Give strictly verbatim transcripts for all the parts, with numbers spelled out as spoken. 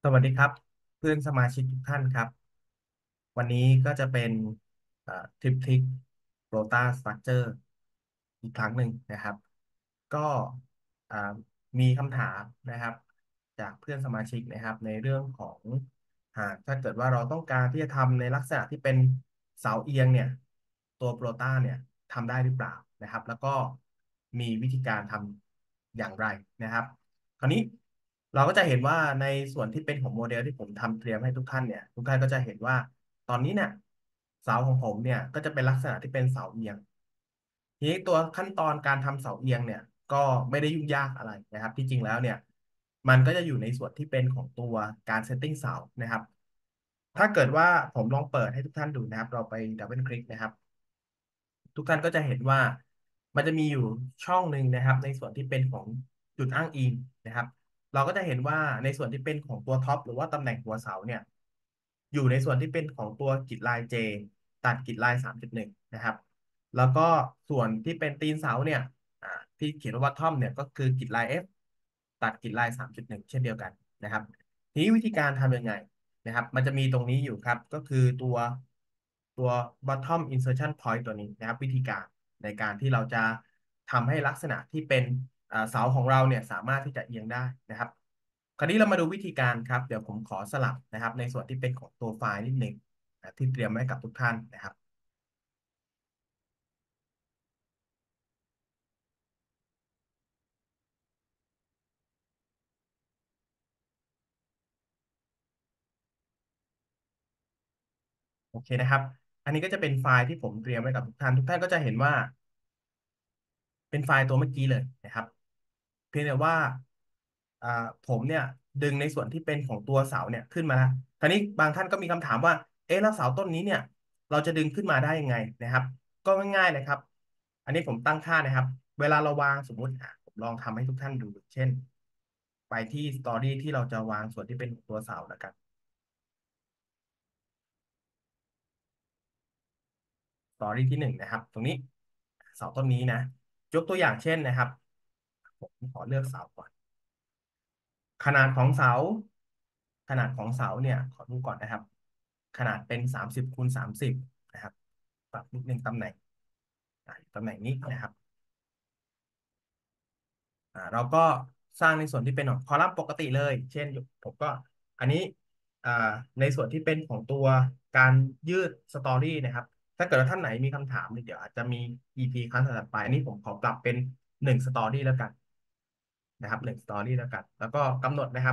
สวัสดีครับเพื่อนสมาชิกทุกท่านครับวันนี้ก็จะเป็นทริปทิกโรตาสตรัคเจอร์อีกครั้งหนึ่งนะครับก็อ่ามีคำถามนะครับจากเพื่อนสมาชิกนะครับในเรื่องของหากถ้าเกิดว่าเราต้องการที่จะทำในลักษณะที่เป็นเสาเอียงเนี่ยตัวโปรต้าเนี่ยทำได้หรือเปล่านะครับแล้วก็มีวิธีการทำอย่างไรนะครับ คราวนี้เราก็จะเห็นว่าในส่วนที่เป็นของโมเดลที่ผมทำเตรียมให้ทุกท่านเนี่ยทุกท่านก็จะเห็นว่าตอนนี้เนี่ยเสาของผมเนี่ยก็จะเป็นลักษณะที่เป็นเสาเอียงทีนี้ตัวขั้นตอนการทำเสาเอียงเนี่ยก็ไม่ได้ยุ่งยากอะไรนะครับที่จริงแล้วเนี่ยมันก็จะอยู่ในส่วนที่เป็นของตัวการเซตติ้งเสานะครับถ้าเกิดว่าผมลองเปิดให้ทุกท่านดูนะครับเราไปดับเบิลคลิกนะครับ ทุกท่านก็จะเห็นว่ามันจะมีอยู่ช่องหนึ่งนะครับในส่วนที่เป็นของจุดอ้างอิงนะครับเราก็จะเห็นว่าในส่วนที่เป็นของตัวท็อปหรือว่าตำแหน่งหัวเสาเนี่ยอยู่ในส่วนที่เป็นของตัวกริดลาย J ตัดกริดลายสามจุดหนึ่งนะครับแล้วก็ส่วนที่เป็นตีนเสาเนี่ยอ่าที่เขียนว่า bottom เนี่ยก็คือกริดลาย F ตัดกริดลายสามจุดหนึ่งเช่นเดียวกันนะครับทีนี้วิธีการทำยังไง นะครับมันจะมีตรงนี้อยู่ครับก็คือตัวตัว bottom insertion point ตัวนี้นะครับวิธีการในการที่เราจะทำให้ลักษณะที่เป็นอ่าเสาของเราเนี่ยสามารถที่จะเอียงได้นะครับคราวนี้เรามาดูวิธีการครับเดี๋ยวผมขอสลับนะครับในส่วนที่เป็นของตัวไฟล์นิดหนึ่งนะที่เตรียมไว้กับทุกท่านนะครับโอเคนะครับอันนี้ก็จะเป็นไฟล์ที่ผมเตรียมไว้กับทุกท่านทุกท่านก็จะเห็นว่า เป็นไฟล์ตัวเมื่อกี้เลยนะครับเพียงแต่ว่าอ่าผมเนี่ยดึงในส่วนที่เป็นของตัวเสาเนี่ยขึ้นมาแล้วคราวนี้บางท่านก็มีคำถามว่าเอ๊ะแล้วเสาต้นนี้เนี่ยเราจะดึงขึ้นมาได้ยังไงนะครับก็ง่ายๆเลยครับอันนี้ผมตั้งค่านะครับเวลาเราวางสมมุติอ่ะผมลองทำให้ทุกท่านดูเช่นไปที่สตอรี่ที่เราจะวางส่วนที่เป็นตัวเสาแล้วกันสตอรี่ที่หนึ่งนะครับตรงนี้เสาต้นนี้นะยกตัวอย่างเช่นนะครับผมขอเลือกเสาก่อน ขนาดของเสาขนาดของเสาเนี่ยขอดูก่อนนะครับขนาดเป็นสามสิบคูณสามสิบนะครับปรับนิดนึงตำแหน่งอ่าตำแหน่งนี้นะครับอ่าเราก็สร้างในส่วนที่เป็นของคอลัมน์ปกติเลยเช่นผมก็อันนี้อ่าในส่วนที่เป็นของตัวการยืดสตอรี่นะครับถ้าเกิดว่าท่านไหนมีคำถามเนี่ยเดี๋ยวอาจจะมี อี พี ครั้งถัดไปอันนี้ผมขอปรับเป็นหนึ่งสตอรี่แล้วกันนะครับหนึ่งสตอรี่แล้วกันแล้วก็กำหนดนะครับ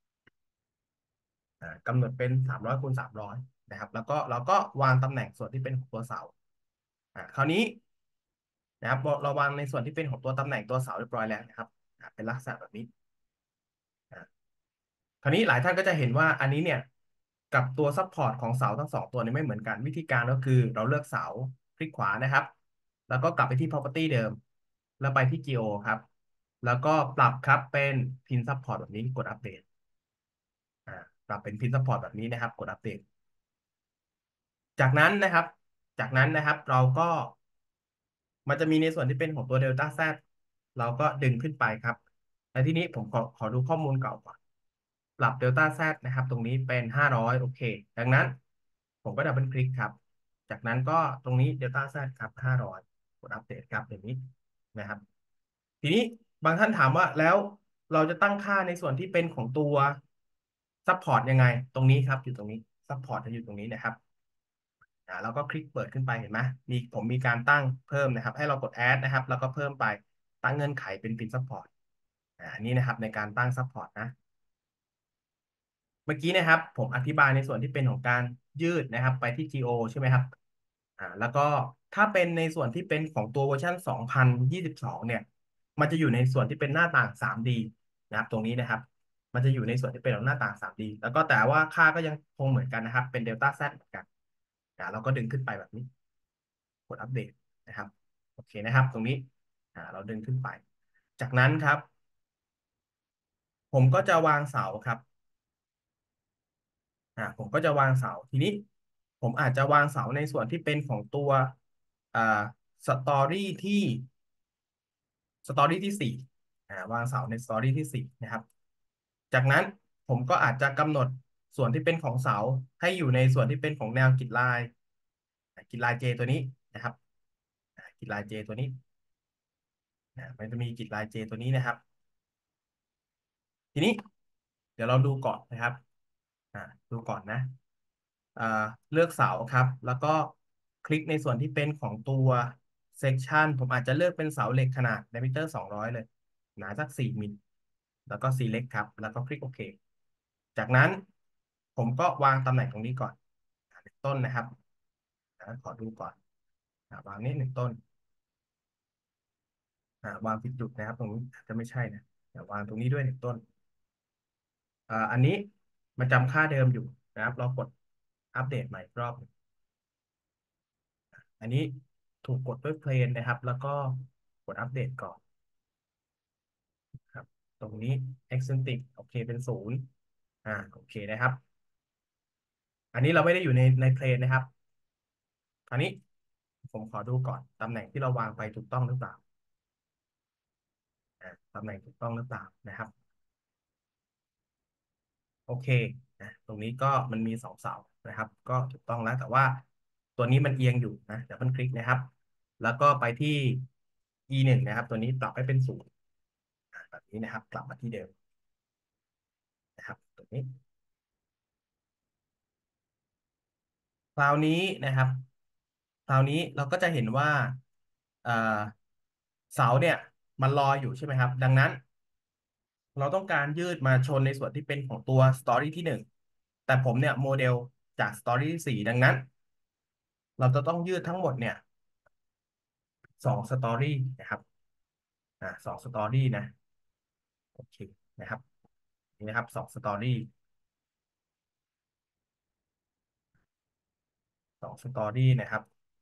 อ่ากำหนดเป็นสามร้อยคูณสามร้อยนะครับแล้วก็เราก็วางตำแหน่งส่วนที่เป็นของตัวเสาอ่าคราวนี้นะครับเราเราวางในส่วนที่เป็นของตัวตำแหน่งตัวเสาเรียบร้อยแล้วนะครับอ่าเป็นลักษณะแบบนี้อ่าคราวนี้หลายท่านก็จะเห็นว่าอันนี้เนี่ยกับตัวซัพพอร์ตของเสาทั้งสองตัวนี้ไม่เหมือนกันวิธีการก็คือเราเลือกเสาคลิกขวานะครับแล้วก็กลับไปที่ property เดิมแล้วไปที่ geo ครับแล้วก็ปรับครับเป็น pin support แบบนี้กดอัปเดตอ่าปรับเป็น pin support แบบนี้นะครับกดอัปเดต จากนั้นนะครับจากนั้นนะครับเราก็มันจะมีในส่วนที่เป็นของตัว Delta Z เราก็ดึงขึ้นไปครับและทีนี้ผมขอขอดูข้อมูลเก่าก่อนปรับ Delta Z นะครับตรงนี้เป็นห้าร้อยโอเคดังนั้นผมก็ดับเบิลคลิกครับจากนั้นก็ตรงนี้ Delta Z ครับห้าร้อยกดอัปเดตครับอย่างนี้นะครับทีนี้บางท่านถามว่าแล้วเราจะตั้งค่าในส่วนที่เป็นของตัว Support ยังไงตรงนี้ครับอยู่ตรงนี้ Support จะอยู่ตรงนี้นะครับ อ่าแล้วก็คลิกเปิดขึ้นไปเห็นไหมมีผมมีการตั้งเพิ่มนะครับให้เรากด add นะครับแล้วก็เพิ่มไปตั้งเงื่อนไขเป็น pin support อ่าอันนี้นะครับในการตั้ง support นะเมื่อกี้นะครับผมอธิบายในส่วนที่เป็นของการยืดนะครับไปที่ geo ใช่ไหมครับอ่าแล้วก็ถ้าเป็นในส่วนที่เป็นของตัวเวอร์ชันสองพันยี่สิบสองเนี่ยมันจะอยู่ในส่วนที่เป็นหน้าต่าง ทรี ดี นะครับตรงนี้นะครับมันจะอยู่ในส่วนที่เป็นของหน้าต่าง ทรี ดี แล้วก็แต่ว่าค่าก็ยังคงเหมือนกันนะครับเป็น Delta Z เหมือนกันอ่าเราก็ดึงขึ้นไปแบบนี้ กดอัปเดตนะครับโอเคนะครับตรงนี้อ่าเราดึงขึ้นไปจากนั้นครับผมก็จะวางเสาครับอ่าผมก็จะวางเสาทีนี้ผมอาจจะวางเสาในส่วนที่เป็นของตัวอ่าสตอรี่ที่สตอรี่ที่สี่อ่าวางเสาในสตอรี่ที่สี่นะครับจากนั้นผมก็อาจจะกำหนดส่วนที่เป็นของเสาให้อยู่ในส่วนที่เป็นของแนวกริดไลน์กริดไลน์ J ตัวนี้นะครับกริดไลน์ J ตัวนี้นะมันจะมีกริดไลน์ J ตัวนี้นะครับทีนี้เดี๋ยวเราดูก่อนนะครับอ่าดูก่อนนะอ่าเลือกเสาครับแล้วก็คลิกในส่วนที่เป็นของตัว section ผมอาจจะเลือกเป็นเสาเหล็กขนาด diameter สองร้อยเลยหนาสักสี่มิลแล้วก็ select ครับแล้วก็คลิกโอเคจากนั้นผมก็วางตำแหน่งตรงนี้ก่อนอ่าหนึ่งต้นนะครับอ่าขอดูก่อนอ่าวางนี้หนึ่งต้นอ่าวางผิดจุดนะครับตรงนี้อาจจะไม่ใช่นะเดี๋ยววางตรงนี้ด้วยหนึ่งต้น อ่าอันนี้มันจำค่าเดิมอยู่นะครับเรากดอัปเดตใหม่อีกรอบหนึ่งอันนี้ถูกกดด้วยเพลนนะครับแล้วก็กดอัปเดตก่อนครับตรงนี้ eccentric โอเคเป็นศูนย์อ่าโอเคนะครับอันนี้เราไม่ได้อยู่ในในเพลนนะครับคราวนี้ผมขอดูก่อนตำแหน่งที่เราวางไปถูกต้องหรือเปล่าอ่าตำแหน่งถูกต้องหรือเปล่านะครับโอเคนะตรงนี้ก็มันมีสองเสานะครับก็ถูกต้องแล้วแต่ว่าตัวนี้มันเอียงอยู่นะดับเบิลคลิกนะครับแล้วก็ไปที่ อี หนึ่งนะครับตัวนี้ปรับให้เป็นศูนย์อ่าแบบนี้นะครับกลับมาที่เดิมนะครับตัวนี้คราวนี้นะครับคราวนี้เราก็จะเห็นว่าเอ่อเสาเนี่ยมันลอยอยู่ใช่ไหมครับดังนั้นเราต้องการยืดมาชนในส่วนที่เป็นของตัวสตอรี่ที่หนึ่งแต่ผมเนี่ยโมเดลจากสตอรี่ที่สี่ดังนั้นเราจะต้องยืดทั้งหมดเนี่ยสองสตอรี่นะครับอ่าสองสตอรี่นะโอเคนะครับนี่นะครับสองสตอรี่สองสตอรี่นะครับ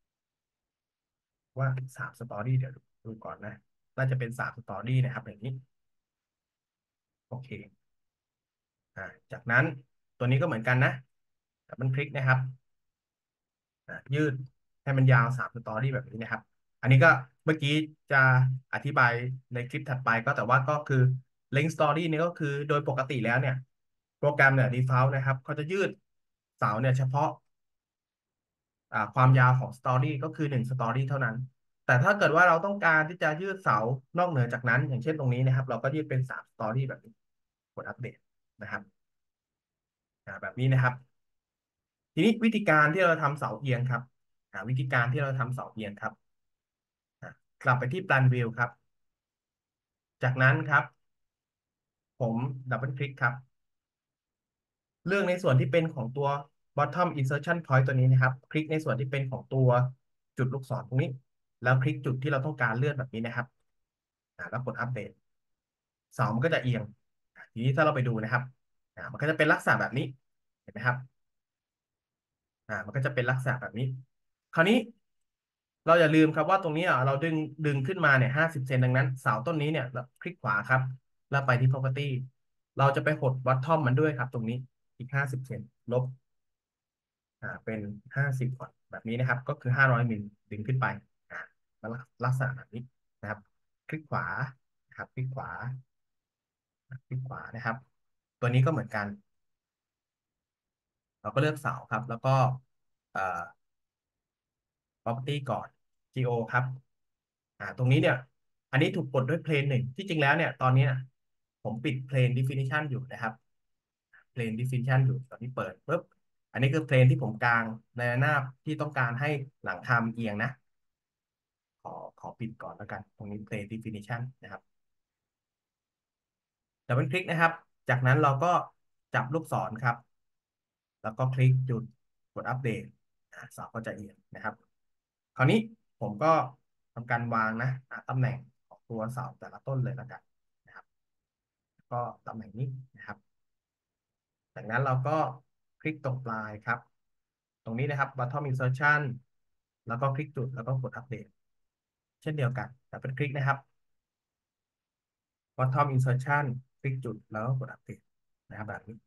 ว่าสามสตอรี่เดี๋ยวดูก่อนนะน่าจะเป็นสามสตอรี่นะครับอย่างนี้โอเคอ่าจากนั้นตัวนี้ก็เหมือนกันนะแต่มันคลิกนะครับอ่ายืดให้มันยาวสามสตอรี่แบบนี้นะครับอันนี้ก็เมื่อกี้จะอธิบายในคลิปถัดไปก็แต่ว่าก็คือ length story นี่ก็คือโดยปกติแล้วเนี่ยโปรแกรมเนี่ย default นะครับเขาจะยืดเสาเนี่ยเฉพาะ อ่าความยาวของสตอรี่ก็คือหนึ่งสตอรี่เท่านั้นแต่ถ้าเกิดว่าเราต้องการที่จะยืดเสานอกเหนือจากนั้นอย่างเช่นตรงนี้นะครับเราก็ยืดเป็นสามสตอรี่แบบนี้กดอัปเดตนะครับอ่าแบบนี้นะครับทีนี้วิธีการที่เราทำเสาเอียงครับอ่าวิธีการที่เราทำเสาเอียงครับอ่ากลับไปที่ plan view ครับจากนั้นครับผมดับเบิลคลิกครับเลือกในส่วนที่เป็นของตัว bottom insertion point ตัวนี้นะครับคลิกในส่วนที่เป็นของตัวจุดลูกศรตรงนี้แล้วคลิกจุดที่เราต้องการเลื่อนแบบนี้นะครับ อ่าแล้วกดอัปเดตเสามันก็จะเอียงอ่าทีนี้ถ้าเราไปดูนะครับอ่ามันก็จะเป็นลักษณะแบบนี้เห็นไหมครับอ่ามันก็จะเป็นลักษณะแบบนี้คราวนี้เราอย่าลืมครับว่าตรงนี้อ่ะเราดึงดึงขึ้นมาเนี่ยห้าสิบเซนดังนั้นเสาต้นนี้เนี่ยเราคลิกขวาครับแล้วไปที่ property เราจะไปหด bottom มันด้วยครับตรงนี้อีกห้าสิบเซนลบอ่าเป็นห้าสิบก่อนแบบนี้นะครับก็คือห้าร้อยมิลดึงขึ้นไปอ่าแล้วลักษณะแบบนี้นะครับคลิกขวานะครับคลิกขวา คลิกขวานะครับตัวนี้ก็เหมือนกันเราก็เลือกเสาครับแล้วก็เอ่อ property ก่อน จี โอ ครับอ่าตรงนี้เนี่ยอันนี้ถูกกดด้วย plane หนึ่งที่จริงแล้วเนี่ยตอนนี้นะผมปิด plane definition อยู่นะครับ plane definition อยู่ตอนนี้เปิดปุ๊บอันนี้คือ plane ที่ผมกางในระนาบที่ต้องการให้หลังคาเอียงนะขอขอปิดก่อนแล้วกันตรงนี้ plane definition นะครับดับเบิลคลิกนะครับจากนั้นเราก็จับลูกศรครับ แล้วก็คลิกจุดกดอัปเดตอ่าเสาก็จะเอียงนะครับคราวนี้ผมก็ทำการวางนะหาตำแหน่งของตัวเสาแต่ละต้นเลยแล้วกันนะครับก็ตำแหน่งนี้นะครับจากนั้นเราก็คลิกตรงปลายครับตรงนี้นะครับ bottom insertion แล้วก็คลิกจุดแล้วก็กดอัปเดตเช่นเดียวกันแต่เป็นคลิกนะครับ bottom insertion คลิกจุดแล้วก็กดอัปเดตนะครับแบบนี้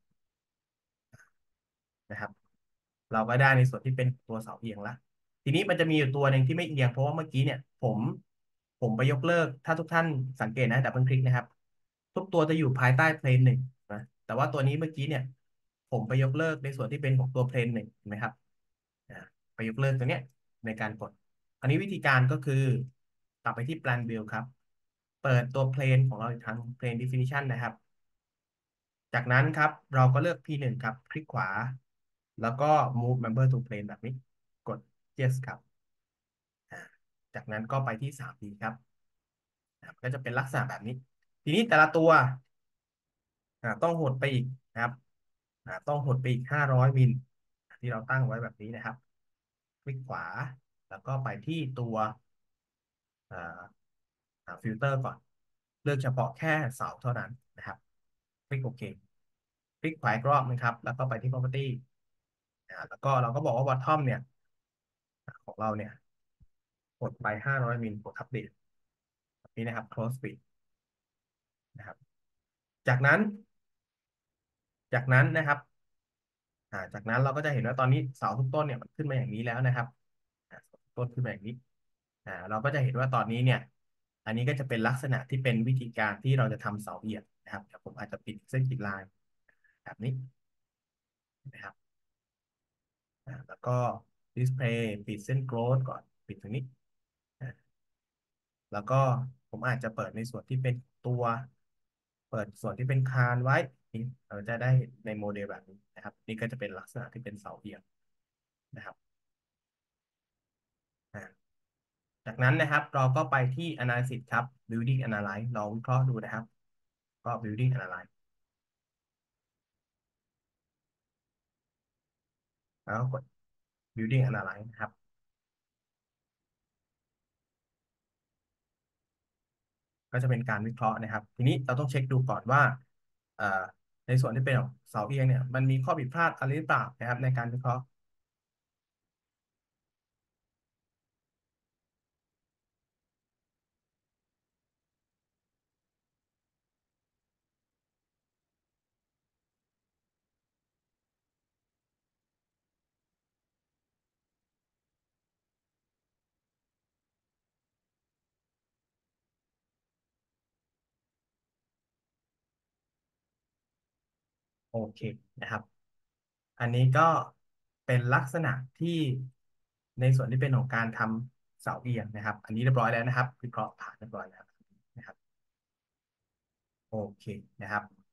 นะครับ เราก็ได้ในส่วนที่เป็นตัวเสาเอียงละทีนี้มันจะมีอยู่ตัวหนึ่งที่ไม่เอียงเพราะว่าเมื่อกี้เนี่ยผมผมไปยกเลิกถ้าทุกท่านสังเกตนะดับเบิลคลิกนะครับทุกตัวจะอยู่ภายใต้เพลนหนึ่งนะแต่ว่าตัวนี้เมื่อกี้เนี่ยผมไปยกเลิกในส่วนที่เป็นของตัวเพลนหนึ่งเห็นไหมครับอ่าไปยกเลิกตัวเนี้ยในการกดอันนี้วิธีการก็คือกลับไปที่ plan view ครับเปิดตัวเพลนของเราอีกครั้ง plane definition นะครับจากนั้นครับเราก็เลือก พี หนึ่ง ครับคลิกขวาแล้วก็ move member to plane แบบนี้กด yes ครับอ่าจากนั้นก็ไปที่ ทรี ดี ครับอ่าก็จะเป็นลักษณะแบบนี้ทีนี้แต่ละตัวอ่าต้องหดไปอีกนะครับอ่าต้องหดไปอีกห้าร้อยมิลที่เราตั้งไว้แบบนี้นะครับคลิกขวาแล้วก็ไปที่ตัวอ่าฟิลเตอร์ก่อนเลือกเฉพาะแค่เสาเท่านั้นนะครับคลิกโอเคคลิกขวาอีกรอบนึงครับแล้วก็ไปที่ property อ่าแล้วก็เราก็บอกว่า bottom เนี่ยของเราเนี่ยกดไปห้าร้อยมิลกดอัปเดตแบบนี้นะครับ close speed นะครับจากนั้นจากนั้นนะครับอ่าจากนั้นเราก็จะเห็นว่าตอนนี้เสาทุกต้นเนี่ยมันขึ้นมาอย่างนี้แล้วนะครับอ่าเสาทุกต้นขึ้นมาอย่างนี้อ่าเราก็จะเห็นว่าตอนนี้เนี่ยอันนี้ก็จะเป็นลักษณะที่เป็นวิธีการที่เราจะทำเสาเอียงนะครับเดี๋ยวผมอาจจะปิดเส้นขีดลายแบบนี้นะครับอ่าแล้วก็ display ปิดเส้น growth ก่อนปิดตรงนี้อ่าแล้วก็ผมอาจจะเปิดในส่วนที่เป็นตัวเปิดส่วนที่เป็นคานไว้นี่เราจะได้ในโมเดลแบบนี้นะครับนี่ก็จะเป็นลักษณะที่เป็นเสาเอียงนะครับอ่า จากนั้นนะครับเราก็ไปที่ analysis ครับ building analyze ลองวิเคราะห์ดูนะครับก็ building analyze แล้วก็กด building analyze นะครับก็จะเป็นการวิเคราะห์นะครับทีนี้เราต้องเช็คดูก่อนว่าเอ่อในส่วนที่เป็นเสาเอียงเนี่ยมันมีข้อผิดพลาดอะไรหรือเปล่านะครับในการวิเคราะห์โอเคนะครับอันนี้ก็เป็นลักษณะที่ในส่วนที่เป็นของการทำเสาเอียงนะครับอันนี้เรียบร้อยแล้วนะครับวิเคราะห์ผ่านเรียบร้อยแล้วนะครับโอเคนะครับ